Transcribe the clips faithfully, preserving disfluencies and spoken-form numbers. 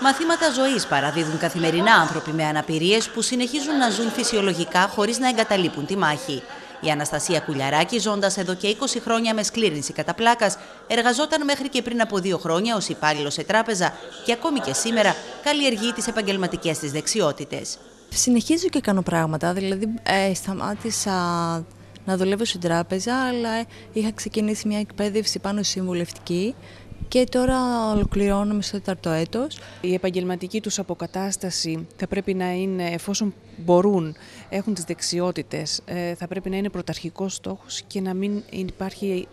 Μαθήματα ζωής παραδίδουν καθημερινά άνθρωποι με αναπηρίες που συνεχίζουν να ζουν φυσιολογικά χωρίς να εγκαταλείπουν τη μάχη. Η Αναστασία Κουλιαράκη, ζώντας εδώ και είκοσι χρόνια με σκλήρυνση κατά πλάκας, εργαζόταν μέχρι και πριν από δύο χρόνια ως υπάλληλος σε τράπεζα και ακόμη και σήμερα καλλιεργεί τις επαγγελματικές της δεξιότητες. Συνεχίζω και κάνω πράγματα, δηλαδή ε, σταμάτησα να δουλεύω στην τράπεζα, αλλά είχα ξεκινήσει μια εκπαίδευση πάνω συμβουλευτική και τώρα ολοκληρώνομαι στο τέταρτο έτος. Η επαγγελματική τους αποκατάσταση θα πρέπει να είναι, εφόσον μπορούν, έχουν τις δεξιότητες, θα πρέπει να είναι πρωταρχικός στόχος και να μην υπάρχει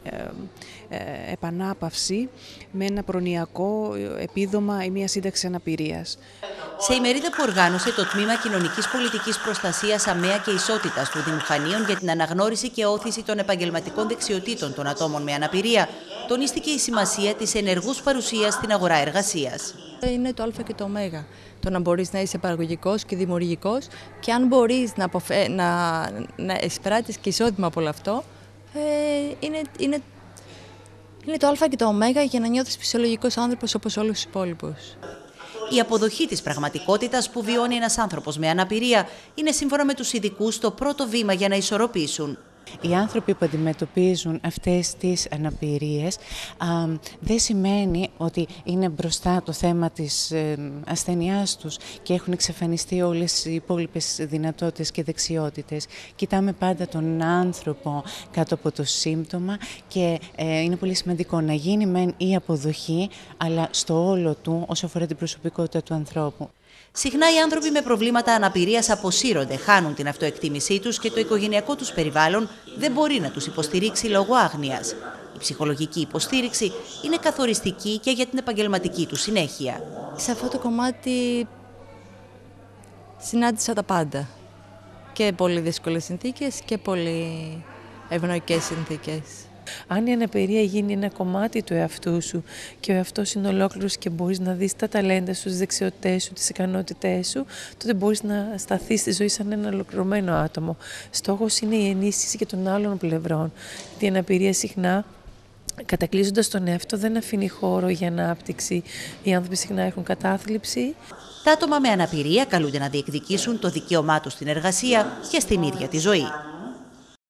επανάπαυση με ένα προνοιακό επίδομα ή μια σύνταξη αναπηρίας. Σε ημερίδα που οργάνωσε το Τμήμα Κοινωνικής Πολιτικής Προστασίας, ΑΜΕΑ και Ισότητας του Δήμου Χανίων για την αναγνώριση και όθηση των επαγγελματικών δεξιοτήτων των ατόμων με αναπηρία, τονίστηκε η σημασία της ενεργούς παρουσίας στην αγορά εργασίας. Είναι το α και το ω. Το να μπορείς να είσαι παραγωγικός και δημιουργικός και αν μπορείς να, αποφε... να... να εισπράττεις και εισόδημα από όλο αυτό, ε, είναι, είναι... είναι το α και το ω για να νιώθεις φυσιολογικός άνθρωπος όπως όλους τους υπόλοιπους. Η αποδοχή της πραγματικότητας που βιώνει ένας άνθρωπος με αναπηρία είναι, σύμφωνα με τους ειδικούς, το πρώτο βήμα για να ισορροπήσουν. Οι άνθρωποι που αντιμετωπίζουν αυτές τις αναπηρίες α, δεν σημαίνει ότι είναι μπροστά το θέμα της ε, ασθενειάς τους και έχουν εξαφανιστεί όλες οι υπόλοιπες δυνατότητες και δεξιότητες. Κοιτάμε πάντα τον άνθρωπο κάτω από το σύμπτωμα και ε, είναι πολύ σημαντικό να γίνει μεν η αποδοχή, αλλά στο όλο του όσο αφορά την προσωπικότητα του ανθρώπου. Συχνά οι άνθρωποι με προβλήματα αναπηρίας αποσύρονται, χάνουν την αυτοεκτίμησή τους και το οικογενειακό τους περιβάλλον δεν μπορεί να τους υποστηρίξει λόγω άγνοιας. Η ψυχολογική υποστήριξη είναι καθοριστική και για την επαγγελματική του συνέχεια. Σε αυτό το κομμάτι συνάντησα τα πάντα. Και πολύ δύσκολες συνθήκες και πολύ ευνοϊκές συνθήκες. Αν η αναπηρία γίνει ένα κομμάτι του εαυτού σου και ο εαυτός είναι ολόκληρος και μπορείς να δεις τα ταλέντα σου, τις δεξιότητές σου, τις ικανότητές σου, τότε μπορείς να σταθείς στη ζωή σαν ένα ολοκληρωμένο άτομο. Στόχος είναι η ενίσχυση και των άλλων πλευρών. Η αναπηρία συχνά, κατακλείζοντας τον εαυτό, δεν αφήνει χώρο για ανάπτυξη. Οι άνθρωποι συχνά έχουν κατάθλιψη. Τα άτομα με αναπηρία καλούνται να διεκδικήσουν το δικαίωμά τους στην εργασία και στην ίδια τη ζωή.